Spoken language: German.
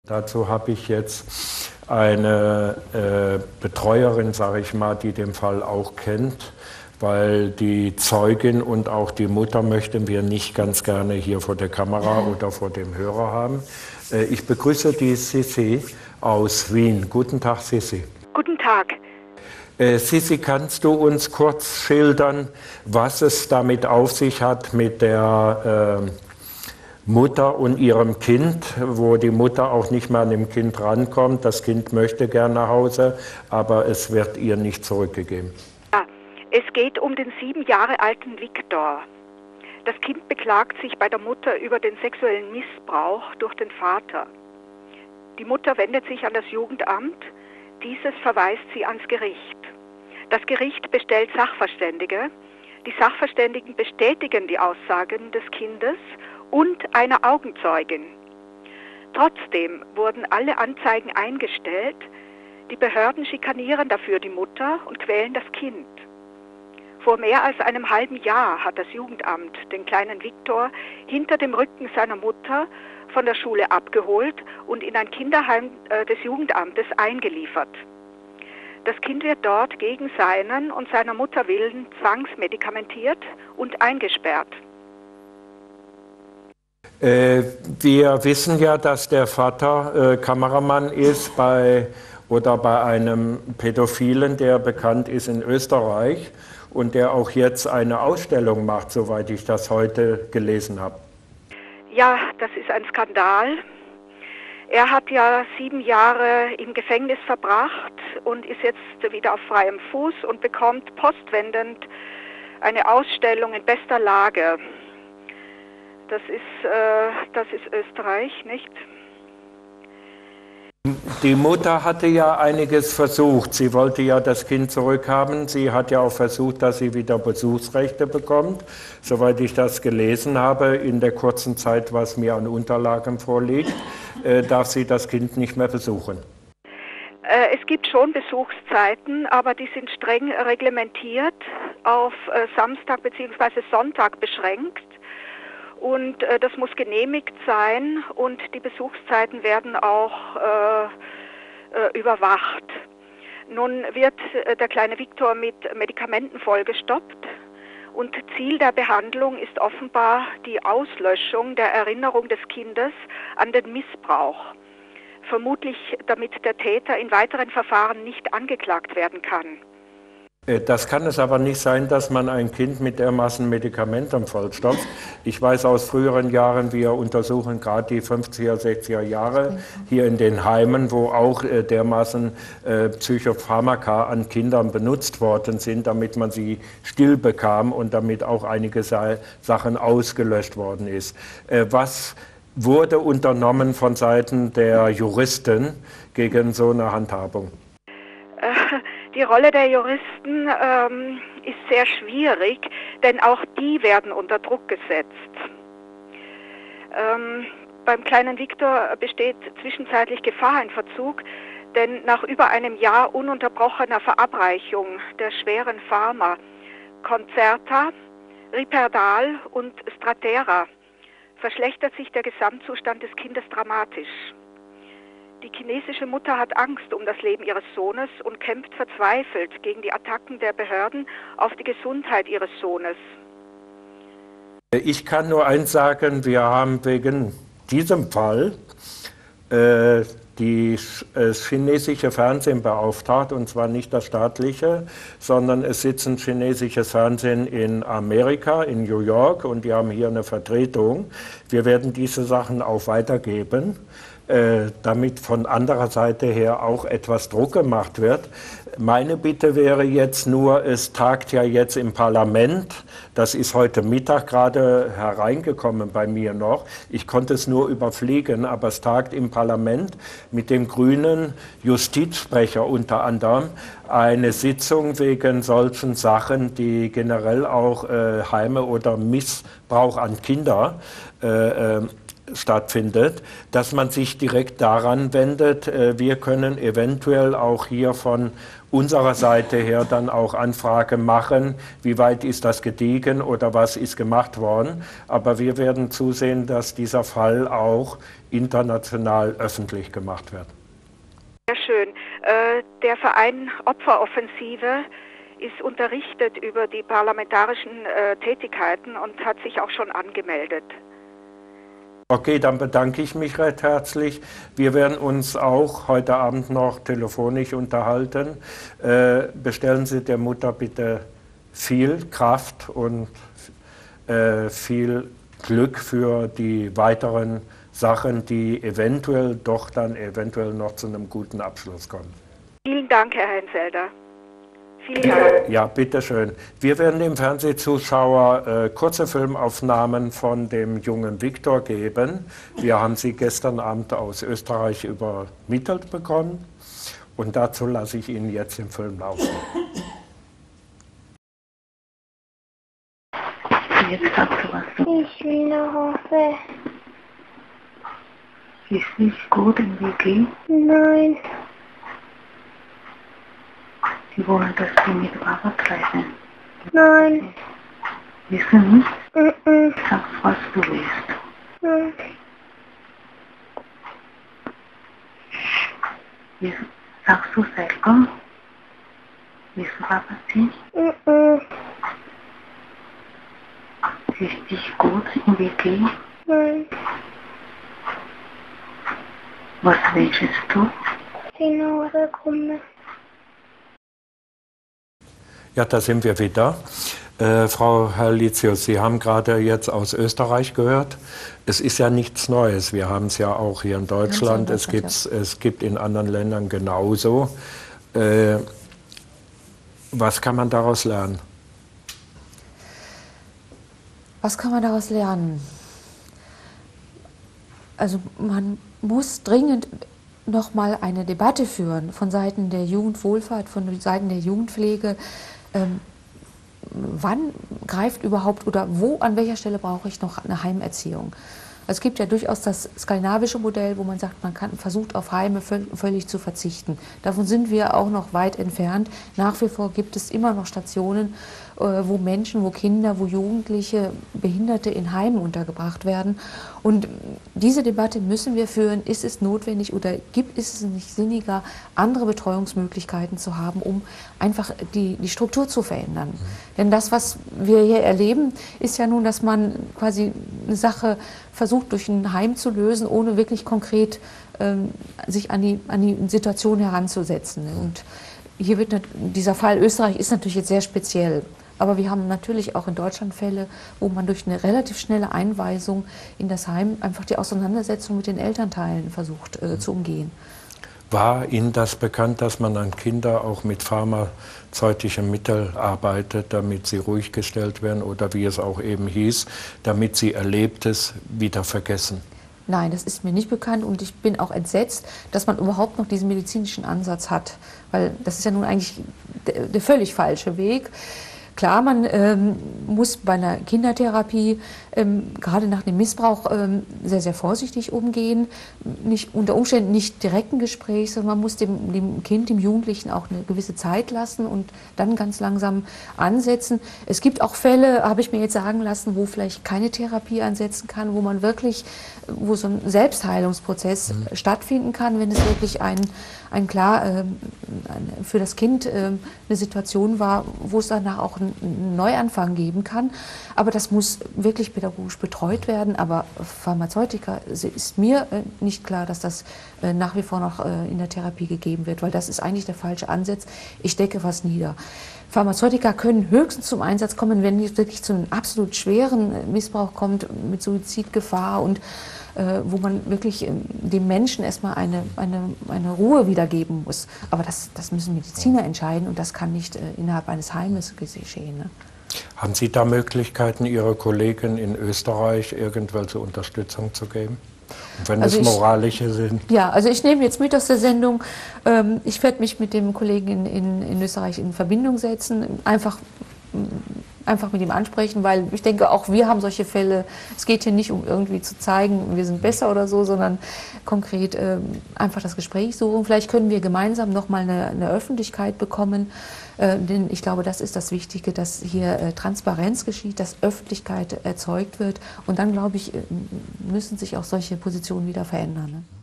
Dazu habe ich jetzt eine Betreuerin, sage ich mal, die den Fall auch kennt, weil die Zeugin und auch die Mutter möchten wir nicht ganz gerne hier vor der Kamera oder vor dem Hörer haben. Ich begrüße die Sissi aus Wien. Guten Tag, Sissi. Guten Tag. Sissi, kannst du uns kurz schildern, was es damit auf sich hat mit der Mutter und ihrem Kind, wo die Mutter auch nicht mehr an dem Kind rankommt. Das Kind möchte gern nach Hause, aber es wird ihr nicht zurückgegeben. Ja, es geht um den 7 Jahre alten Viktor. Das Kind beklagt sich bei der Mutter über den sexuellen Missbrauch durch den Vater. Die Mutter wendet sich an das Jugendamt. Dieses verweist sie ans Gericht. Das Gericht bestellt Sachverständige. Die Sachverständigen bestätigen die Aussagen des Kindes und einer Augenzeugin. Trotzdem wurden alle Anzeigen eingestellt. Die Behörden schikanieren dafür die Mutter und quälen das Kind. Vor mehr als einem halben Jahr hat das Jugendamt den kleinen Viktor hinter dem Rücken seiner Mutter von der Schule abgeholt und in ein Kinderheim des Jugendamtes eingeliefert. Das Kind wird dort gegen seinen und seiner Mutter Willen zwangsmedikamentiert und eingesperrt. Wir wissen ja, dass der Vater Kameramann ist bei einem Pädophilen, der bekannt ist in Österreich und der auch jetzt eine Ausstellung macht, soweit ich das heute gelesen habe. Ja, das ist ein Skandal. Er hat ja 7 Jahre im Gefängnis verbracht und ist jetzt wieder auf freiem Fuß und bekommt postwendend eine Ausstellung in bester Lage. Das ist Österreich, nicht? Die Mutter hatte ja einiges versucht. Sie wollte ja das Kind zurückhaben. Sie hat ja auch versucht, dass sie wieder Besuchsrechte bekommt. Soweit ich das gelesen habe, in der kurzen Zeit, was mir an Unterlagen vorliegt, darf sie das Kind nicht mehr besuchen. Es gibt schon Besuchszeiten, aber die sind streng reglementiert, auf Samstag bzw. Sonntag beschränkt. Und das muss genehmigt sein und die Besuchszeiten werden auch überwacht. Nun wird der kleine Viktor mit Medikamenten vollgestopft und Ziel der Behandlung ist offenbar die Auslöschung der Erinnerung des Kindes an den Missbrauch. Vermutlich, damit der Täter in weiteren Verfahren nicht angeklagt werden kann. Das kann es aber nicht sein, dass man ein Kind mit dermaßen Medikamenten vollstopft. Ich weiß aus früheren Jahren, wir untersuchen gerade die 50er, 60er Jahre hier in den Heimen, wo auch dermaßen Psychopharmaka an Kindern benutzt worden sind, damit man sie still bekam und damit auch einige Sachen ausgelöscht worden ist. Was wurde unternommen von Seiten der Juristen gegen so eine Handhabung? Die Rolle der Juristen ist sehr schwierig, denn auch die werden unter Druck gesetzt. Beim kleinen Viktor besteht zwischenzeitlich Gefahr in Verzug, denn nach über einem Jahr ununterbrochener Verabreichung der schweren Pharma Concerta, Riperdal und Strattera verschlechtert sich der Gesamtzustand des Kindes dramatisch. Die chinesische Mutter hat Angst um das Leben ihres Sohnes und kämpft verzweifelt gegen die Attacken der Behörden auf die Gesundheit ihres Sohnes. Ich kann nur eins sagen, wir haben wegen diesem Fall das chinesische Fernsehen beauftragt, und zwar nicht das staatliche, sondern es sitzt ein chinesisches Fernsehen in Amerika, in New York, und die haben hier eine Vertretung. Wir werden diese Sachen auch weitergeben, damit von anderer Seite her auch etwas Druck gemacht wird. Meine Bitte wäre jetzt nur, es tagt ja jetzt im Parlament, das ist heute Mittag gerade hereingekommen bei mir noch, ich konnte es nur überfliegen, aber es tagt im Parlament mit dem grünen Justizsprecher unter anderem eine Sitzung wegen solchen Sachen, die generell auch Heime oder Missbrauch an Kinder stattfindet, dass man sich direkt daran wendet. Wir können eventuell auch hier von unserer Seite her dann auch Anfrage machen, wie weit ist das gediegen oder was ist gemacht worden. Aber wir werden zusehen, dass dieser Fall auch international öffentlich gemacht werden. Sehr schön. Der Verein Opferoffensive ist unterrichtet über die parlamentarischen Tätigkeiten und hat sich auch schon angemeldet. Okay, dann bedanke ich mich recht herzlich. Wir werden uns auch heute Abend noch telefonisch unterhalten. Bestellen Sie der Mutter bitte viel Kraft und viel Glück für die weiteren Sachen, die eventuell noch zu einem guten Abschluss kommen. Vielen Dank, Herr Henselder. Vielen Dank. Ja, bitteschön. Wir werden dem Fernsehzuschauer kurze Filmaufnahmen von dem jungen Viktor geben. Wir haben sie gestern Abend aus Österreich übermittelt bekommen. Und dazu lasse ich Ihnen jetzt den Film laufen. Jetzt sagst du was du. Ich will nach Hause. Ist nicht gut im WG? Nein. Sie wollen, dass Sie mit Papa treffen. Nein. Wissen nicht? Mhm. Sag, was du willst. Nein. Sagst du selber? Willst du Papa sehen? Mhm. Ist dich gut im WG? Nein. Was wünschst du? Sie nach Hause kommen. Ja, da sind wir wieder. Frau Herlitzius, Sie haben gerade jetzt aus Österreich gehört. Es ist ja nichts Neues. Wir haben es ja auch hier in Deutschland. Es gibt in anderen Ländern genauso. Was kann man daraus lernen? Was kann man daraus lernen? Also man muss dringend nochmal eine Debatte führen von Seiten der Jugendwohlfahrt, von Seiten der Jugendpflege. Wann greift überhaupt oder wo, an welcher Stelle brauche ich noch eine Heimerziehung? Es gibt ja durchaus das skandinavische Modell, wo man sagt, man versucht auf Heime völlig zu verzichten. Davon sind wir auch noch weit entfernt. Nach wie vor gibt es immer noch Stationen, wo Menschen, wo Kinder, wo Jugendliche, Behinderte in Heimen untergebracht werden. Und diese Debatte müssen wir führen. Ist es notwendig oder ist es nicht sinniger, andere Betreuungsmöglichkeiten zu haben, um einfach die Struktur zu verändern? Denn das, was wir hier erleben, ist ja nun, dass man quasi eine Sache versucht, durch ein Heim zu lösen, ohne wirklich konkret sich an die Situation heranzusetzen. Und hier wird dieser Fall Österreich ist natürlich jetzt sehr speziell. Aber wir haben natürlich auch in Deutschland Fälle, wo man durch eine relativ schnelle Einweisung in das Heim einfach die Auseinandersetzung mit den Elternteilen versucht zu umgehen. War Ihnen das bekannt, dass man an Kinder auch mit pharmazeutischen Mitteln arbeitet, damit sie ruhig gestellt werden oder wie es auch eben hieß, damit sie Erlebtes wieder vergessen? Nein, das ist mir nicht bekannt und ich bin auch entsetzt, dass man überhaupt noch diesen medizinischen Ansatz hat, weil das ist ja nun eigentlich der völlig falsche Weg. Klar, man muss bei einer Kindertherapie gerade nach dem Missbrauch sehr, sehr vorsichtig umgehen. Unter Umständen nicht direkt ein Gespräch, sondern man muss dem Kind, dem Jugendlichen auch eine gewisse Zeit lassen und dann ganz langsam ansetzen. Es gibt auch Fälle, habe ich mir jetzt sagen lassen, wo vielleicht keine Therapie ansetzen kann, wo so ein Selbstheilungsprozess stattfinden kann, wenn es wirklich für das Kind eine Situation war, wo es danach auch einen Neuanfang geben kann. Aber das muss wirklich pädagogisch betreut werden. Aber Pharmazeutika ist mir nicht klar, dass das nach wie vor noch in der Therapie gegeben wird, weil das ist eigentlich der falsche Ansatz. Ich decke was nieder. Pharmazeutika können höchstens zum Einsatz kommen, wenn es wirklich zu einem absolut schweren Missbrauch kommt, mit Suizidgefahr und wo man wirklich dem Menschen erstmal eine Ruhe wiedergeben muss. Aber das müssen Mediziner entscheiden und das kann nicht innerhalb eines Heimes geschehen. Ne? Haben Sie da Möglichkeiten, Ihre Kollegen in Österreich irgendwelche Unterstützung zu geben? Und wenn es moralische sind? Ja, also ich nehme jetzt mit aus der Sendung, ich werde mich mit dem Kollegen in Österreich in Verbindung setzen, einfach einfach mit ihm ansprechen, weil ich denke, auch wir haben solche Fälle. Es geht hier nicht um irgendwie zu zeigen, wir sind besser oder so, sondern konkret einfach das Gespräch suchen. Vielleicht können wir gemeinsam nochmal eine Öffentlichkeit bekommen, denn ich glaube, das ist das Wichtige, dass hier Transparenz geschieht, dass Öffentlichkeit erzeugt wird und dann, glaube ich, müssen sich auch solche Positionen wieder verändern. Ne?